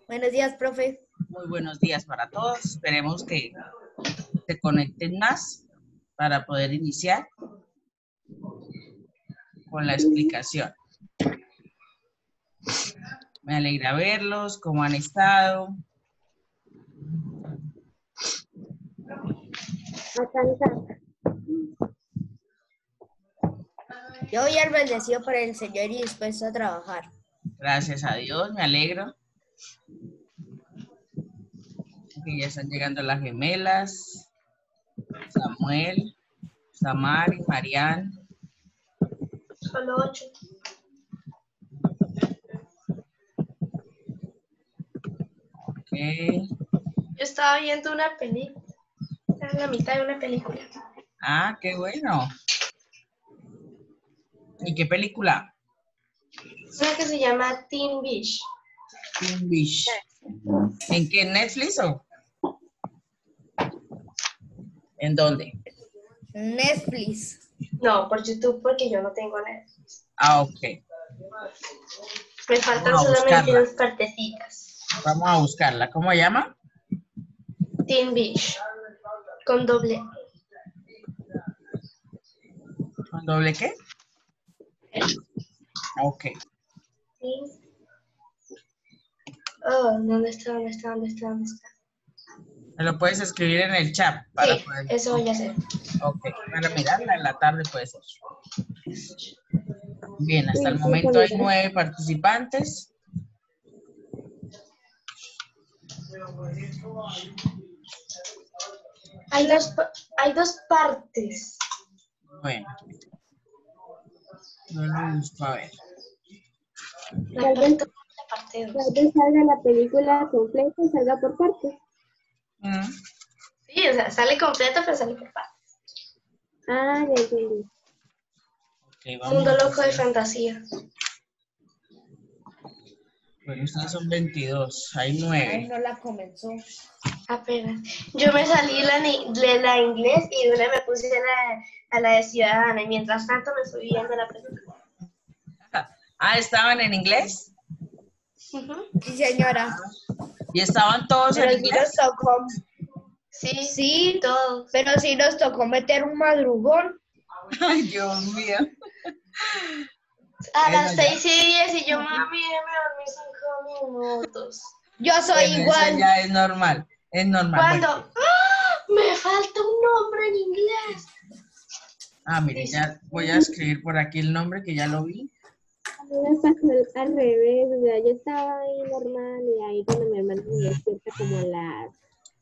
Buenos días, profe. Muy buenos días para todos. Esperemos que se conecten más para poder iniciar con la explicación. Me alegra verlos, cómo han estado. Yo voy al bendecido por el Señor y dispuesto a trabajar. Gracias a Dios, me alegro. Que ya están llegando las gemelas. Samuel, Samari, Marian. Solo 8. Ok. Yo estaba viendo una película. Estaba en la mitad de una película. Ah, qué bueno. ¿Y qué película? Una que se llama Teen Beach. Teen Beach. ¿En qué? ¿Netflix o? ¿En dónde? Netflix. No, por YouTube, porque yo no tengo Netflix. Ah, ok. Me faltan Vamos a solamente buscarla. unas partecitas. Vamos a buscarla. ¿Cómo se llama? Teen Beach. Con doble. ¿Con doble qué? Ok. Oh, ¿dónde está? Me lo puedes escribir en el chat para Sí, poder. eso voy a hacer. Ok, para mirarla en la tarde puede ser. Bien, hasta el momento hay 9 participantes. Hay dos partes. Bueno, yo lo busco a ver. La parte 2. Tal vez salga la película completa y salga por partes. Sí, o sea, sale completa, pero sale por partes. Ah, ya entendí. Okay, vamos Mundo a loco de ver. fantasía. Bueno, estas son 22, hay 9. Ay, no la comenzó. Apenas. Yo me salí de la inglés y de una me puse a la de ciudadana y mientras tanto me fui viendo la película. Ah, ¿estaban en inglés? Sí, señora. ¿Y estaban todos en Pero sí inglés? nos tocó. Sí, todos. Pero sí nos tocó meter un madrugón. Ay, Dios mío. A Bueno, las ya. 6:10 y yo, mami, me dormí 5 minutos. Yo soy Bueno, eso igual. ya es normal. Es normal. Cuando Bueno. me falta un nombre en inglés. Ah, mire, ya voy a escribir por aquí el nombre que ya lo vi. A mí me pasó al revés, o sea, yo estaba ahí normal y ahí cuando mi hermano me despierta como a las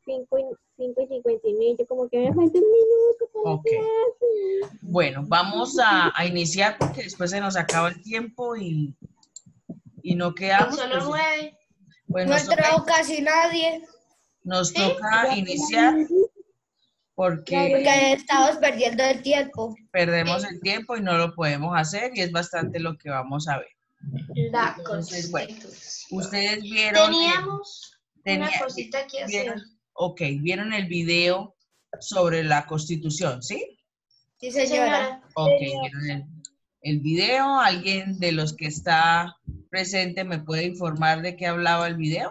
5:59, yo como que me falta un minuto para la Ok. clase. Bueno, vamos a iniciar porque después se nos acaba el tiempo y no quedamos. Solo Pues, 9. pues No ha entrado casi nadie. nos ¿Sí? toca iniciar porque Porque estamos perdiendo el tiempo. perdemos el tiempo y no lo podemos hacer y es bastante lo que vamos a ver. La Entonces, bueno, Constitución. ustedes vieron, Teníamos una cosita que hacer. Ok, vieron el video sobre la Constitución, ¿sí? Sí, señora. Ok, vieron el video. ¿Alguien de los que está presente me puede informar de qué hablaba el video?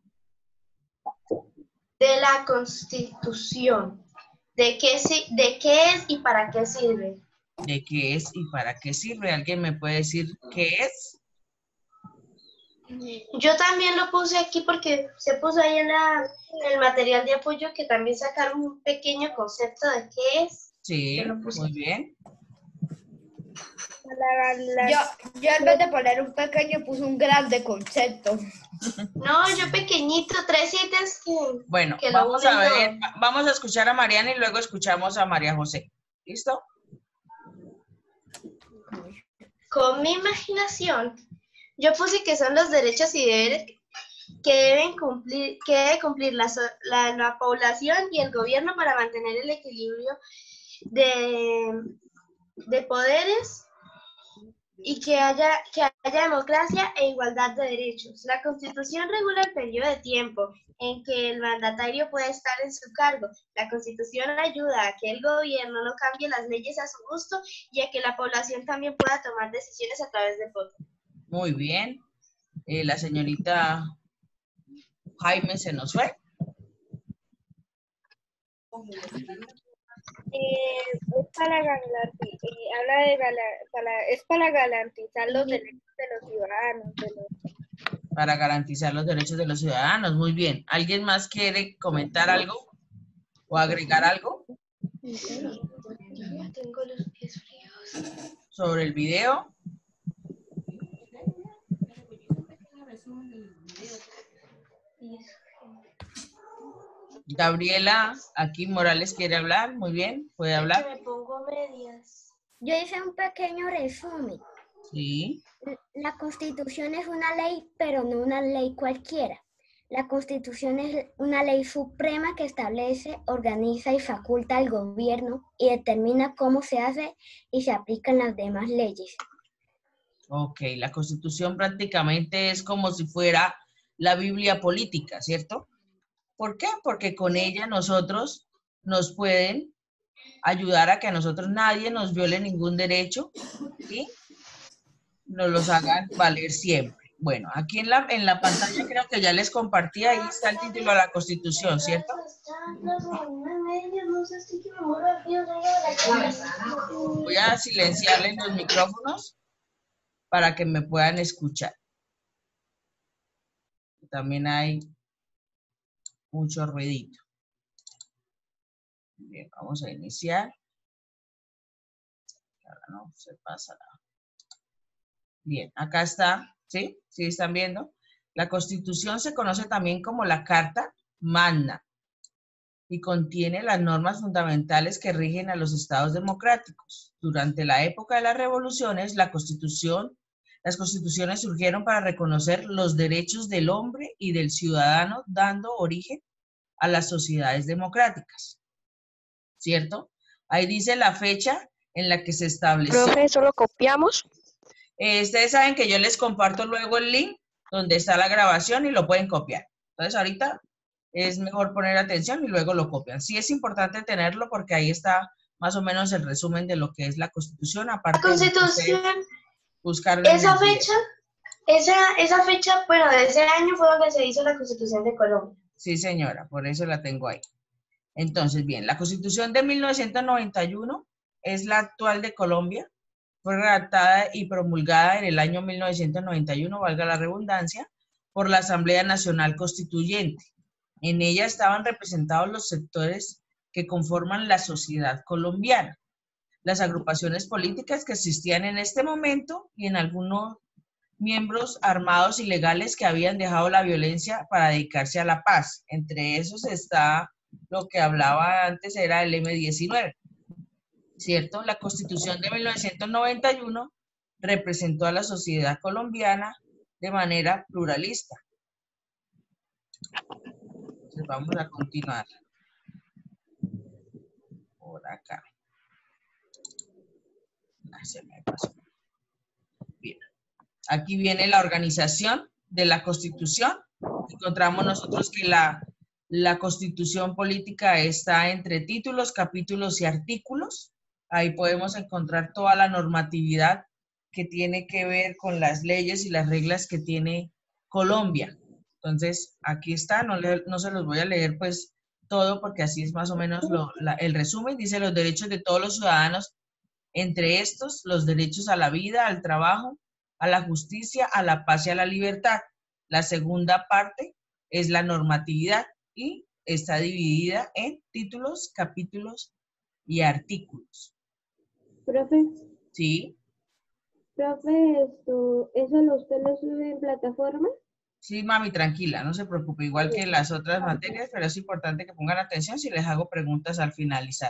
De la Constitución. ¿De qué es y para qué sirve? ¿De qué es y para qué sirve? ¿Alguien me puede decir qué es? Yo también lo puse aquí porque se puso ahí en el material de apoyo que también sacaron un pequeño concepto de qué es. Sí, Yo lo puse. muy bien. Yo en vez de poner un pequeño puse un grande concepto. No, yo pequeñito, 3 ítems Bueno, que lo vamos a unen ver, todo. vamos a escuchar a Mariana y luego escuchamos a María José. ¿Listo? Con mi imaginación, yo puse que son los derechos y deberes que debe cumplir la población y el gobierno para mantener el equilibrio de poderes y que haya democracia e igualdad de derechos. La Constitución regula el periodo de tiempo en que el mandatario puede estar en su cargo. La Constitución ayuda a que el gobierno no cambie las leyes a su gusto y a que la población también pueda tomar decisiones a través del voto. Muy bien. La señorita Jaime se nos fue. Es para garantizar los derechos de los ciudadanos. Para garantizar los derechos de los ciudadanos. Muy bien. ¿Alguien más quiere comentar algo o agregar algo Tengo los pies fríos. sobre el video? Gabriela, aquí Morales quiere hablar. Muy bien, puede hablar. Me pongo medias. Yo hice un pequeño resumen. Sí. La Constitución es una ley, pero no una ley cualquiera. La Constitución es una ley suprema que establece, organiza y faculta al gobierno y determina cómo se hace y se aplican las demás leyes. Ok, la Constitución prácticamente es como si fuera la Biblia política, ¿cierto? ¿Por qué? Porque con ella nosotros nos pueden ayudar a que a nosotros nadie nos viole ningún derecho y nos los hagan valer siempre. Bueno, aquí en la pantalla creo que ya les compartí, ahí está el título de la Constitución, ¿cierto? Voy a silenciarles los micrófonos para que me puedan escuchar. También hay mucho ruidito. Bien, vamos a iniciar. Ahora no se pasa nada. Bien, acá está, ¿sí? ¿Sí están viendo? La Constitución se conoce también como la Carta Magna y contiene las normas fundamentales que rigen a los estados democráticos. Durante la época de las revoluciones, las constituciones surgieron para reconocer los derechos del hombre y del ciudadano, dando origen a las sociedades democráticas, ¿cierto? Ahí dice la fecha en la que se estableció. Profe, ¿eso lo copiamos? Ustedes saben que yo les comparto luego el link donde está la grabación y lo pueden copiar. Entonces ahorita es mejor poner atención y luego lo copian. Sí es importante tenerlo porque ahí está más o menos el resumen de lo que es la Constitución. Aparte La Constitución, buscar esa fecha, bueno, de ese año fue donde se hizo la Constitución de Colombia. Sí, señora, por eso la tengo ahí. Entonces, bien, la Constitución de 1991 es la actual de Colombia. Fue redactada y promulgada en el año 1991, valga la redundancia, por la Asamblea Nacional Constituyente. En ella estaban representados los sectores que conforman la sociedad colombiana, las agrupaciones políticas que existían en este momento y en algunos miembros armados y legales que habían dejado la violencia para dedicarse a la paz. Entre esos está lo que hablaba antes, era el M-19. ¿Cierto? La Constitución de 1991 representó a la sociedad colombiana de manera pluralista. Entonces vamos a continuar por acá. Se me pasó. Bien. Aquí viene la organización de la Constitución. Encontramos nosotros que la Constitución política está entre títulos, capítulos y artículos. Ahí podemos encontrar toda la normatividad que tiene que ver con las leyes y las reglas que tiene Colombia. Entonces, aquí está, no se los voy a leer pues todo porque así es más o menos el resumen. Dice los derechos de todos los ciudadanos, entre estos los derechos a la vida, al trabajo, a la justicia, a la paz y a la libertad. La segunda parte es la normatividad y está dividida en títulos, capítulos y artículos. Profe, ¿Sí? profe, ¿usted lo sube en plataforma? Sí, mami, tranquila, no se preocupe, igual que las otras materias, pero es importante que pongan atención si les hago preguntas al finalizar.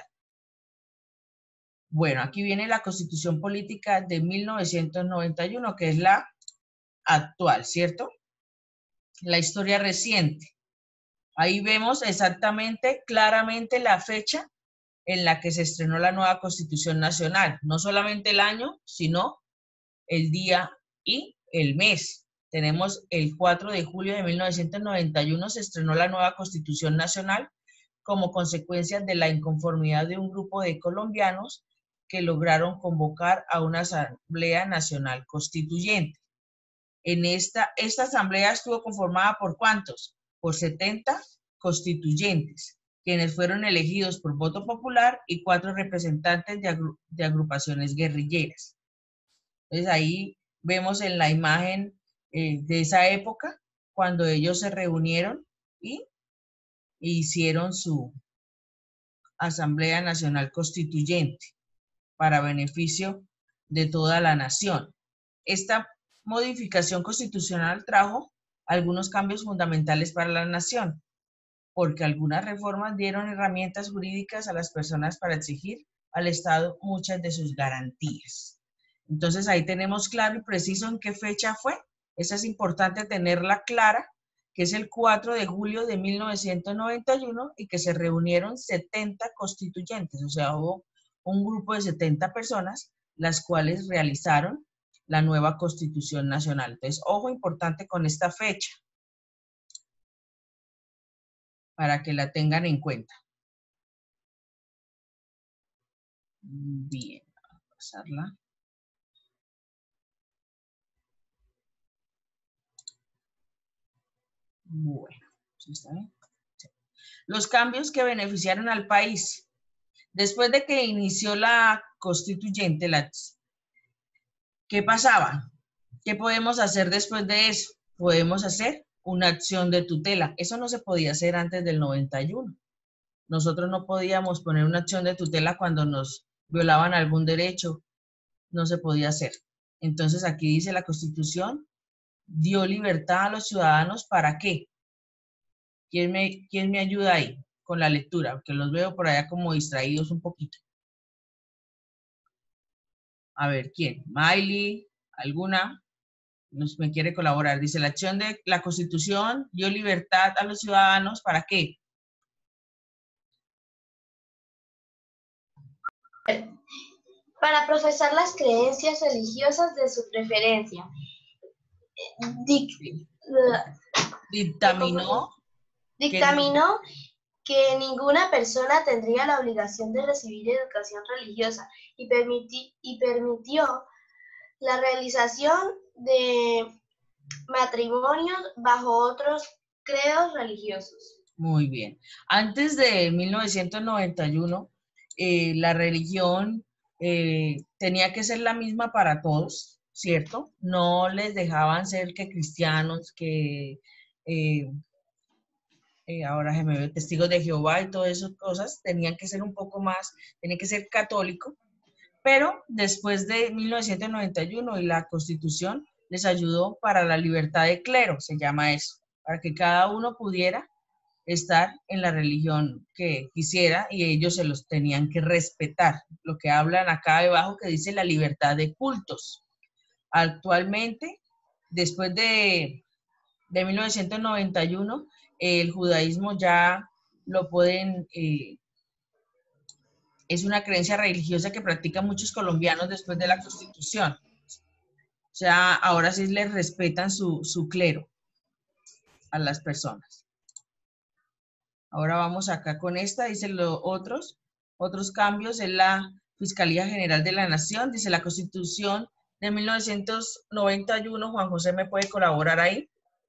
Bueno, aquí viene la Constitución Política de 1991, que es la actual, ¿cierto? La historia reciente. Ahí vemos exactamente, claramente la fecha en la que se estrenó la nueva Constitución Nacional. No solamente el año, sino el día y el mes. Tenemos el 4 de julio de 1991 se estrenó la nueva Constitución Nacional como consecuencia de la inconformidad de un grupo de colombianos que lograron convocar a una Asamblea Nacional Constituyente. En esta asamblea estuvo conformada por ¿cuántos? por 70 constituyentes, quienes fueron elegidos por voto popular, y 4 representantes de agrupaciones guerrilleras. Entonces ahí vemos en la imagen de esa época, cuando ellos se reunieron y hicieron su Asamblea Nacional Constituyente para beneficio de toda la nación. Esta modificación constitucional trajo algunos cambios fundamentales para la nación, porque algunas reformas dieron herramientas jurídicas a las personas para exigir al Estado muchas de sus garantías. Entonces ahí tenemos claro y preciso en qué fecha fue. Esa es importante tenerla clara, que es el 4 de julio de 1991 y que se reunieron 70 constituyentes, o sea, hubo un grupo de 70 personas las cuales realizaron la nueva Constitución Nacional. Entonces, ojo importante con esta fecha, para que la tengan en cuenta. Bien, vamos a pasarla. Bueno, ¿sí está bien? Sí. Los cambios que beneficiaron al país. Después de que inició la constituyente, ¿qué pasaba? ¿Qué podemos hacer después de eso? Podemos hacer una acción de tutela. Eso no se podía hacer antes del 91. Nosotros no podíamos poner una acción de tutela cuando nos violaban algún derecho. No se podía hacer. Entonces aquí dice la Constitución, dio libertad a los ciudadanos, ¿para qué? ¿Quién me ayuda ahí con la lectura? Porque los veo por allá como distraídos un poquito. A ver, ¿quién? Miley, ¿alguna? Me quiere colaborar. Dice, la acción de la Constitución dio libertad a los ciudadanos, ¿para qué? Para profesar las creencias religiosas de su preferencia. Dictaminó que ninguna persona tendría la obligación de recibir educación religiosa y permitió la realización de matrimonios bajo otros credos religiosos. Muy bien. Antes de 1991, la religión tenía que ser la misma para todos, ¿cierto? No les dejaban ser que cristianos, que ahora se me ve testigos de Jehová y todas esas cosas, tenían que ser un poco más, tenían que ser católico, pero después de 1991 y la Constitución les ayudó para la libertad de clero, se llama eso, para que cada uno pudiera estar en la religión que quisiera y ellos se los tenían que respetar. Lo que hablan acá debajo que dice la libertad de cultos. Actualmente, después de 1991, el judaísmo ya lo pueden, es una creencia religiosa que practican muchos colombianos después de la Constitución. O sea, ahora sí les respetan su clero a las personas. Ahora vamos acá con esta, dice los otros cambios en la Fiscalía General de la Nación, dice la Constitución de 1991, Juan José me puede colaborar ahí.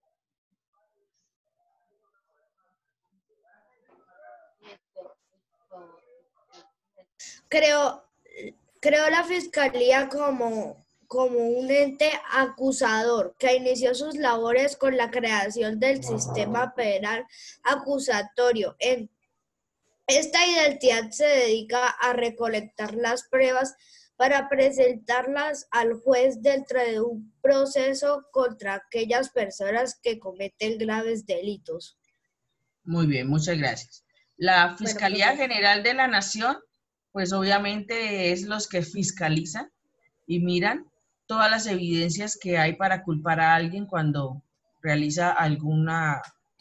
Creó la Fiscalía como un ente acusador que inició sus labores con la creación del sistema penal acusatorio. En esta identidad se dedica a recolectar las pruebas para presentarlas al juez dentro de un proceso contra aquellas personas que cometen graves delitos. Muy bien, muchas gracias. La Fiscalía General de la Nación, pues obviamente es los que fiscalizan y miran todas las evidencias que hay para culpar a alguien cuando realiza alguna,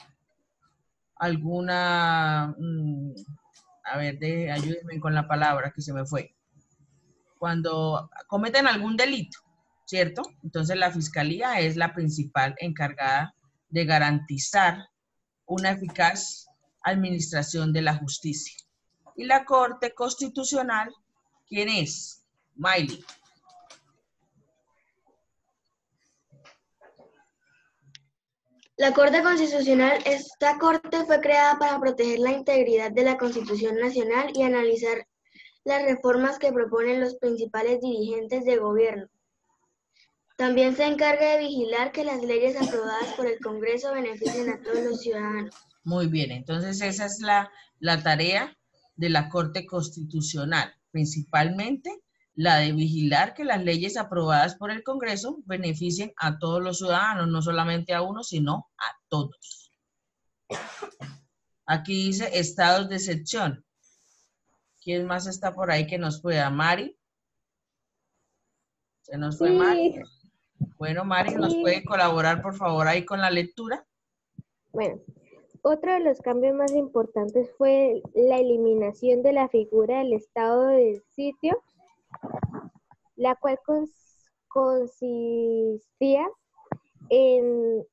a ver, ayúdenme con la palabra que se me fue. Cuando cometen algún delito, ¿cierto? Entonces la Fiscalía es la principal encargada de garantizar una eficaz administración de la justicia. Y la Corte Constitucional, ¿quién es? Miley. La Corte Constitucional, esta Corte fue creada para proteger la integridad de la Constitución Nacional y analizar las reformas que proponen los principales dirigentes de gobierno. También se encarga de vigilar que las leyes aprobadas por el Congreso beneficien a todos los ciudadanos. Muy bien, entonces esa es la tarea de la Corte Constitucional, principalmente la de vigilar que las leyes aprobadas por el Congreso beneficien a todos los ciudadanos, no solamente a uno, sino a todos. Aquí dice estados de excepción. ¿Quién más está por ahí que nos pueda? ¿Mari? ¿Se nos fue Mari? Bueno, Mari, ¿nos puede colaborar, por favor, ahí con la lectura? Bueno, otro de los cambios más importantes fue la eliminación de la figura del estado del sitio, la cual consistía en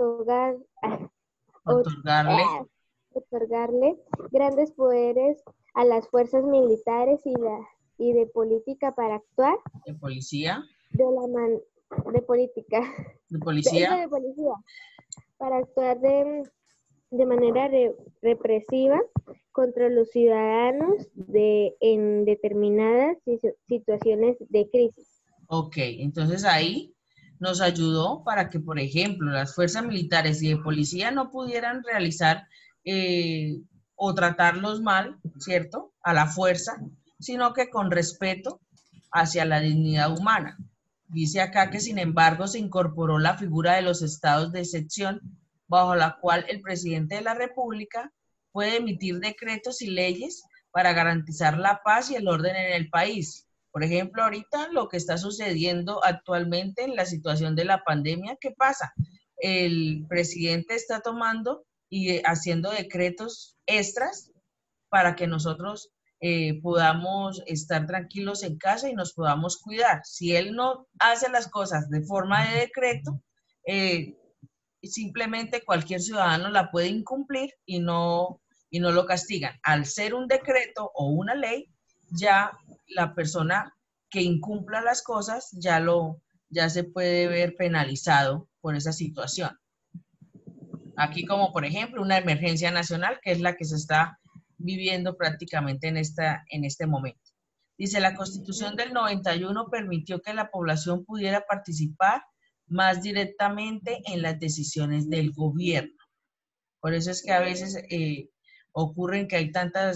otorgarle grandes poderes a las fuerzas militares y de política para actuar. ¿De policía? De política. ¿De policía? De policía. Para actuar de manera represiva contra los ciudadanos en determinadas situaciones de crisis. Ok, entonces ahí nos ayudó para que, por ejemplo, las fuerzas militares y de policía no pudieran realizar o tratarlos mal, ¿cierto?, a la fuerza, sino que con respeto hacia la dignidad humana. Dice acá que, sin embargo, se incorporó la figura de los estados de excepción, bajo la cual el presidente de la República puede emitir decretos y leyes para garantizar la paz y el orden en el país. Por ejemplo, ahorita lo que está sucediendo actualmente en la situación de la pandemia, ¿qué pasa? El presidente está tomando y haciendo decretos extras para que nosotros podamos estar tranquilos en casa y nos podamos cuidar. Si él no hace las cosas de forma de decreto, simplemente cualquier ciudadano la puede incumplir y no lo castigan. Al ser un decreto o una ley, ya la persona que incumpla las cosas ya se puede ver penalizado por esa situación. Aquí como por ejemplo una emergencia nacional, que es la que se está viviendo prácticamente en este momento. Dice, la Constitución del 91 permitió que la población pudiera participar más directamente en las decisiones del gobierno. Por eso es que a veces ocurren que hay tantas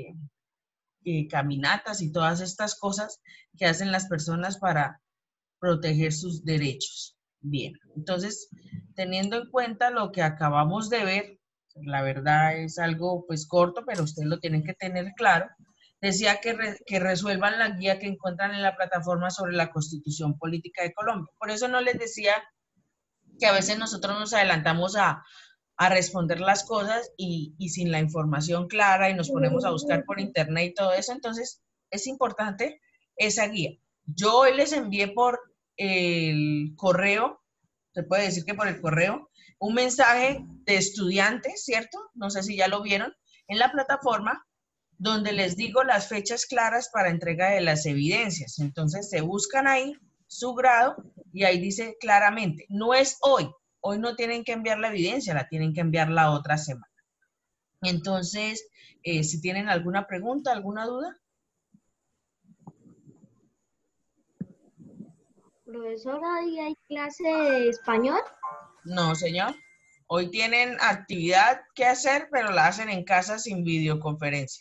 caminatas y todas estas cosas que hacen las personas para proteger sus derechos. Bien, entonces, teniendo en cuenta lo que acabamos de ver, la verdad es algo pues corto, pero ustedes lo tienen que tener claro. Decía que resuelvan la guía que encuentran en la plataforma sobre la Constitución Política de Colombia. Por eso no les decía que a veces nosotros nos adelantamos a responder las cosas y sin la información clara y nos ponemos a buscar por internet y todo eso. Entonces, es importante esa guía. Yo hoy les envié por el correo, se puede decir que por el correo, un mensaje de estudiantes, ¿cierto? No sé si ya lo vieron, en la plataforma, donde les digo las fechas claras para entrega de las evidencias. Entonces, se buscan ahí su grado y ahí dice claramente, no es hoy no tienen que enviar la evidencia, la tienen que enviar la otra semana. Entonces, si tienen alguna pregunta, alguna duda. Profesora, ¿hoy hay clase de español? No, señor. Hoy tienen actividad que hacer, pero la hacen en casa sin videoconferencia.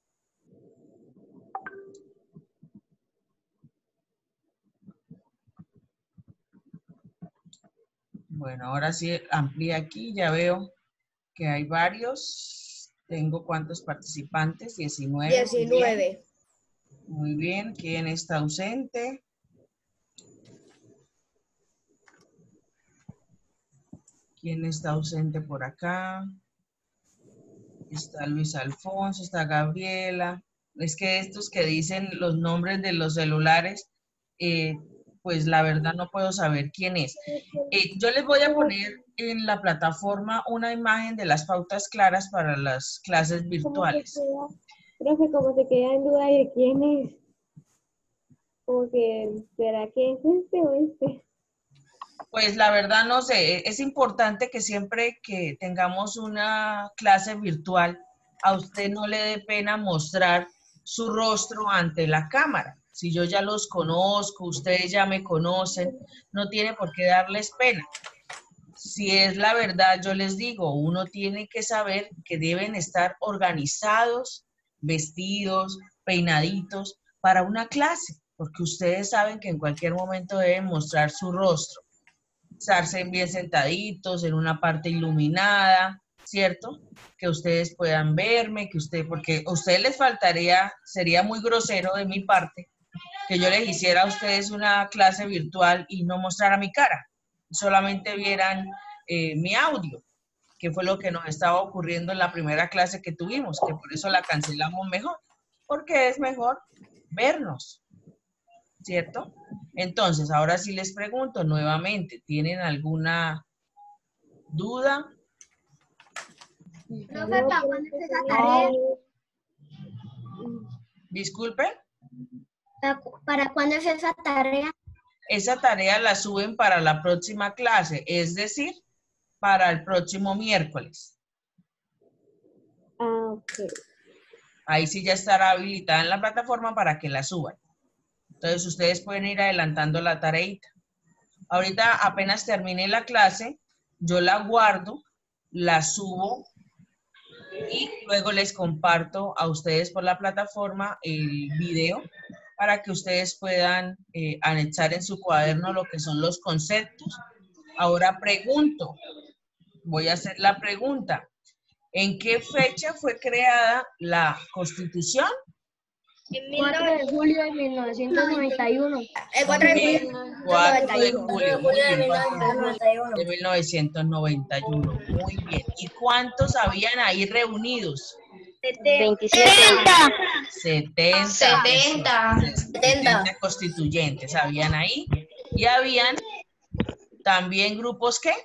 Bueno, ahora sí amplía aquí, ya veo que hay varios. Tengo ¿cuántos participantes? 19. 19. Muy bien. ¿Quién está ausente? ¿Quién está ausente por acá? Está Luis Alfonso, está Gabriela. Es que estos que dicen los nombres de los celulares, pues la verdad no puedo saber quién es. Yo les voy a poner en la plataforma una imagen de las pautas claras para las clases virtuales. Profe, como se queda en duda de quién es. Como que, ¿será que es este o este? Pues la verdad no sé, es importante que siempre que tengamos una clase virtual, a usted no le dé pena mostrar su rostro ante la cámara. Si yo ya los conozco, ustedes ya me conocen, no tiene por qué darles pena. Si es la verdad, yo les digo, uno tiene que saber que deben estar organizados, vestidos, peinaditos para una clase, porque ustedes saben que en cualquier momento deben mostrar su rostro, estarse bien sentaditos en una parte iluminada, ¿cierto? Que ustedes puedan verme, porque a ustedes les faltaría, sería muy grosero de mi parte, que yo les hiciera a ustedes una clase virtual y no mostrara mi cara, solamente vieran mi audio, que fue lo que nos estaba ocurriendo en la primera clase que tuvimos, que por eso la cancelamos mejor, porque es mejor vernos, ¿cierto? Entonces, ahora sí les pregunto nuevamente, ¿tienen alguna duda? Profe, ¿para cuándo es esa tarea? Disculpe. ¿Para cuándo es esa tarea? Esa tarea la suben para la próxima clase, es decir, para el próximo miércoles. Ah, ok. Ahí sí ya estará habilitada en la plataforma para que la suban. Entonces, ustedes pueden ir adelantando la tareita. Ahorita apenas termine la clase, yo la guardo, la subo y luego les comparto a ustedes por la plataforma el video para que ustedes puedan anexar en su cuaderno lo que son los conceptos. Ahora pregunto, voy a hacer la pregunta. ¿En qué fecha fue creada la Constitución? En 4 de julio de 1991. El 4 de julio 4 de julio, muy bien. 1991. De 1991, muy bien. ¿Y cuántos habían ahí reunidos? 27. 70 constituyentes habían ahí. Y habían también grupos, ¿qué?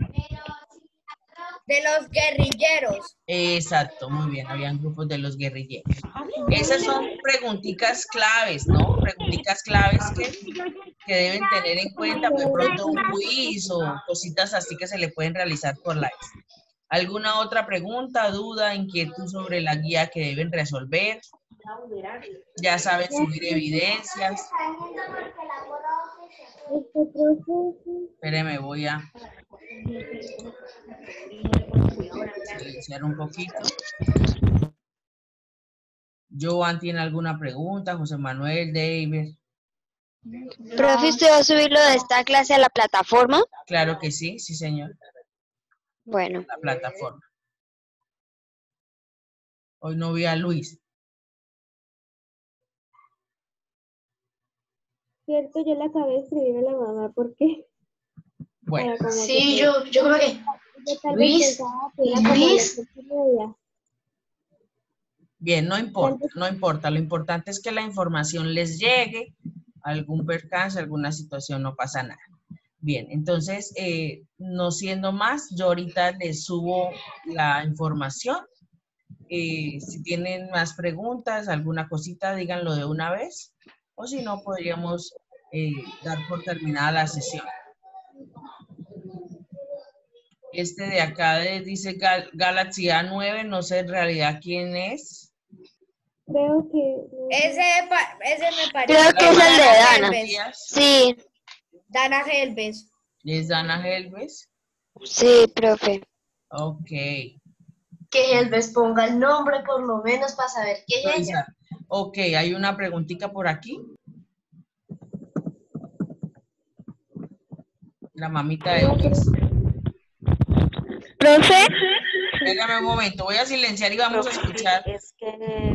De los guerrilleros. Exacto, muy bien, habían grupos de los guerrilleros. Esas son preguntitas claves, ¿no? Preguntitas claves que deben tener en cuenta, pues, de pronto un quiz o cositas así que se le pueden realizar por live. ¿Alguna otra pregunta, duda, inquietud sobre la guía que deben resolver? Ya saben subir evidencias. Espéreme, voy a silenciar un poquito. Joan, ¿tiene alguna pregunta? José Manuel, David. Profe, ¿usted va a subirlo de esta clase a la plataforma? Claro que sí, sí señor. Bueno. La plataforma. Hoy no vi a Luis. Cierto, yo le acabé de escribir a la mamá porque... Bueno. Sí, yo creo que... Luis. Bien, no importa, no importa. Lo importante es que la información les llegue, algún percance, alguna situación, no pasa nada. Bien, entonces, no siendo más, yo ahorita les subo la información. Si tienen más preguntas, alguna cosita, díganlo de una vez. O si no, podríamos dar por terminada la sesión. Este de acá dice Galaxy A9, no sé en realidad quién es. Creo que... Ese me parece. Creo que es el de Dana. Sí. Dana Helves. ¿Es Dana Helves? Sí, profe. Ok. Que Helves ponga el nombre por lo menos para saber quién es ella. Ok, hay una preguntita por aquí. La mamita de Luis. ¿Profe? Espérame un momento, voy a silenciar y vamos a escuchar. Es que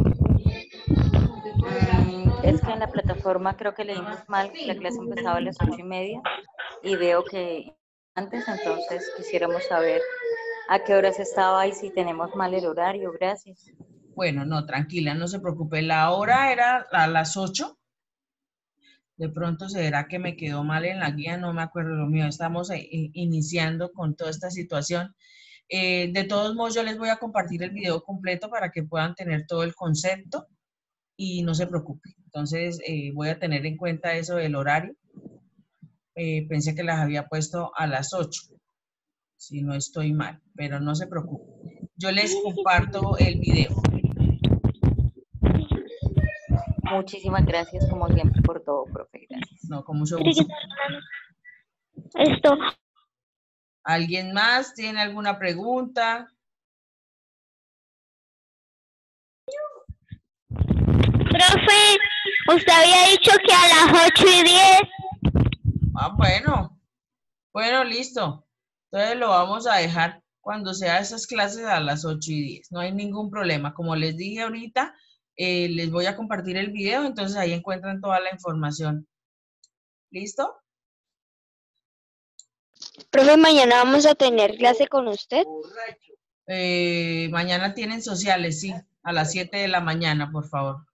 en la plataforma creo que leímos mal, la clase empezaba a las 8:30 y veo que antes, entonces quisiéramos saber a qué horas estaba y si tenemos mal el horario. Gracias. Bueno, no, tranquila, no se preocupe. La hora era a las 8. De pronto será que me quedó mal en la guía, no me acuerdo lo mío. Estamos iniciando con toda esta situación. De todos modos, yo les voy a compartir el video completo para que puedan tener todo el concepto y no se preocupe. Entonces, voy a tener en cuenta eso del horario pensé que las había puesto a las 8, si no estoy mal, pero no se preocupe. Yo les comparto el video. Muchísimas gracias, como siempre, por todo, profe. Gracias. No, con mucho gusto. Esto. ¿Alguien más tiene alguna pregunta? Profe, usted había dicho que a las 8:10. Ah, bueno. Bueno, listo. Entonces lo vamos a dejar cuando sea esas clases a las 8:10. No hay ningún problema. Como les dije ahorita, les voy a compartir el video, entonces ahí encuentran toda la información. ¿Listo? Profe, mañana vamos a tener clase con usted. Mañana tienen sociales, sí. A las 7 de la mañana, por favor.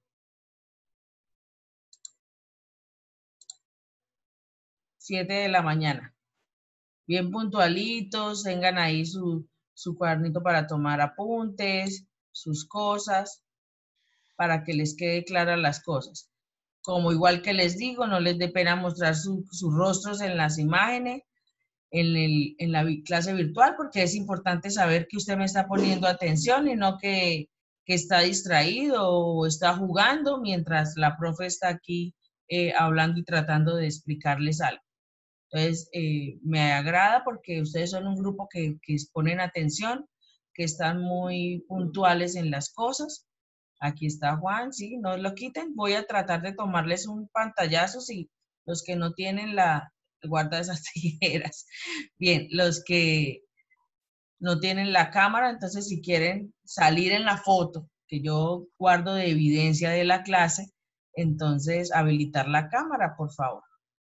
7 de la mañana. Bien puntualitos, tengan ahí su cuadernito para tomar apuntes, sus cosas, para que les quede claras las cosas. Como igual que les digo, no les dé pena mostrar sus rostros en las imágenes, en la clase virtual, porque es importante saber que usted me está poniendo atención y no que está distraído o está jugando mientras la profe está aquí hablando y tratando de explicarles algo. Entonces, me agrada porque ustedes son un grupo que ponen atención, que están muy puntuales en las cosas. Aquí está Juan, sí, no lo quiten. Voy a tratar de tomarles un pantallazo, si los que no tienen guarda esas tijeras. Bien, los que no tienen la cámara, entonces si quieren salir en la foto que yo guardo de evidencia de la clase, entonces habilitar la cámara, por favor.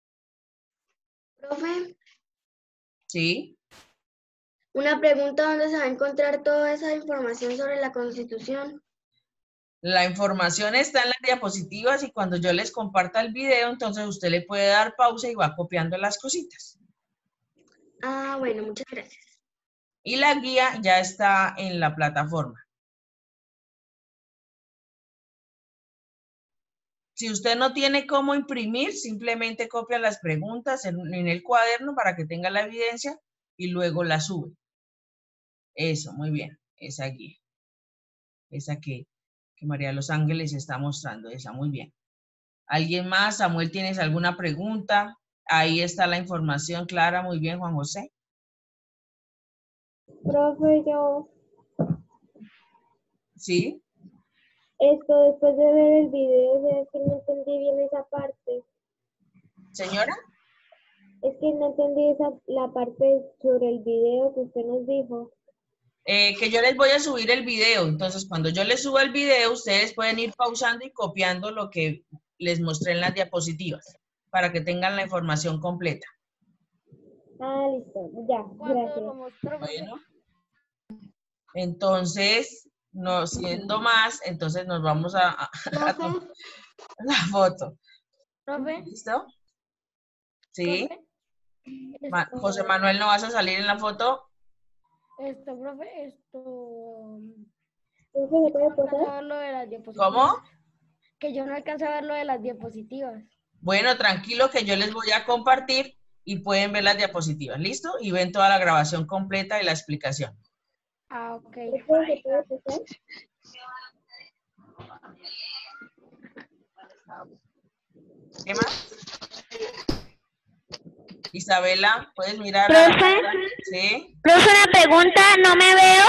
Profe, ¿Sí? una pregunta, ¿dónde se va a encontrar toda esa información sobre la Constitución? La información está en las diapositivas y cuando yo les comparta el video, entonces usted le puede dar pausa y va copiando las cositas. Ah, bueno, muchas gracias. Y la guía ya está en la plataforma. Si usted no tiene cómo imprimir, simplemente copia las preguntas en el cuaderno para que tenga la evidencia y luego la sube. Eso, muy bien, esa guía. Esa que María de los Ángeles está mostrando, esa, muy bien. ¿Alguien más? Samuel, ¿tienes alguna pregunta? Ahí está la información clara, muy bien, Juan José. Profe, yo, ¿Sí? después de ver el video, es que no entendí bien esa parte. ¿Señora? Es que no entendí la parte sobre el video que usted nos dijo. Que yo les voy a subir el video, entonces cuando yo les suba el video, ustedes pueden ir pausando y copiando lo que les mostré en las diapositivas, para que tengan la información completa. Ah, listo, ya, gracias. Bueno, entonces, no siendo más, entonces nos vamos a tomar la foto. Profe, ¿Listo? ¿Sí? profe, José Manuel, ¿no vas a salir en la foto? profe, ¿Profe, ¿me puede alcanzo a pasar? ver lo de las diapositivas. ¿Cómo? Que yo no alcanzo a ver lo de las diapositivas. Bueno, tranquilo que yo les voy a compartir y pueden ver las diapositivas, ¿listo? Y ven toda la grabación completa y la explicación. Ah, ok. ¿Profe, ¿se puede pasar? ¿Qué más? Isabela, ¿puedes mirar? Profe. ¿Sí? Profe, una pregunta, no me veo.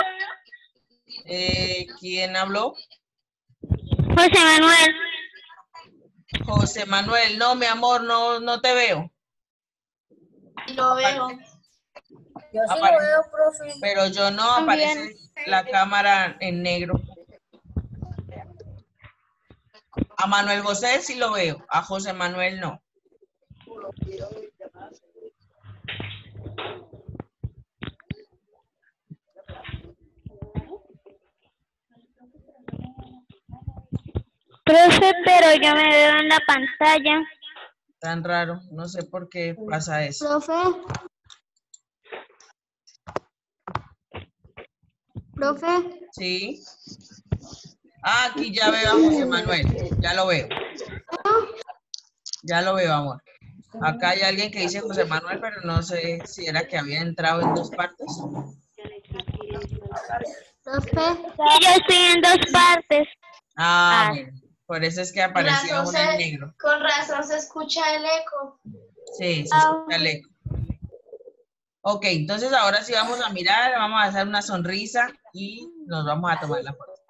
¿Quién habló? José Manuel. José Manuel, no, mi amor, no te veo. Lo veo. Yo sí lo veo, profe. Pero yo no, También. aparece la cámara en negro. A Manuel José sí lo veo, a José Manuel no. Profe, pero yo me veo en la pantalla. Tan raro, no sé por qué pasa eso. Profe. Profe. ¿Sí? Ah, aquí ya veo a José Manuel, ya lo veo. Ya lo veo, amor. Acá hay alguien que dice José Manuel, pero no sé si era que había entrado en 2 partes. Sí, yo estoy en 2 partes. Bueno, por eso es que aparecía una en negro. Con razón se escucha el eco. Sí, se escucha el eco. Ok, entonces ahora sí vamos a mirar, vamos a hacer una sonrisa y nos vamos a tomar la foto.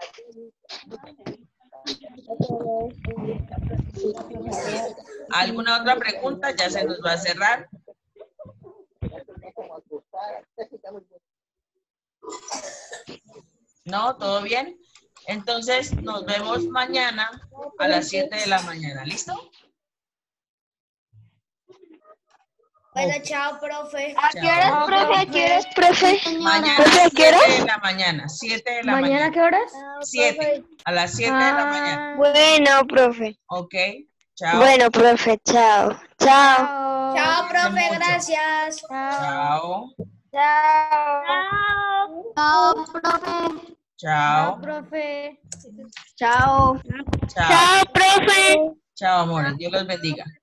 ¿Alguna otra pregunta? Ya se nos va a cerrar. ¿No? ¿Todo bien? Entonces nos vemos mañana a las 7 de la mañana. ¿Listo? Bueno, chao, profe. ¿A qué horas, profe? ¿A qué horas, profe? Mañana ¿Profe, a qué 7 horas? de la mañana. 7 de la ¿Mañana mañana. qué horas? 7. A las 7 de la mañana. Bueno, profe. Ok. Chao. Bueno, profe, chao. Chao. Chao, profe, mucho. gracias. Chao. Chao. Chao. Profe. Chao. Chao. Chao, profe. Chao, amores. Dios los bendiga.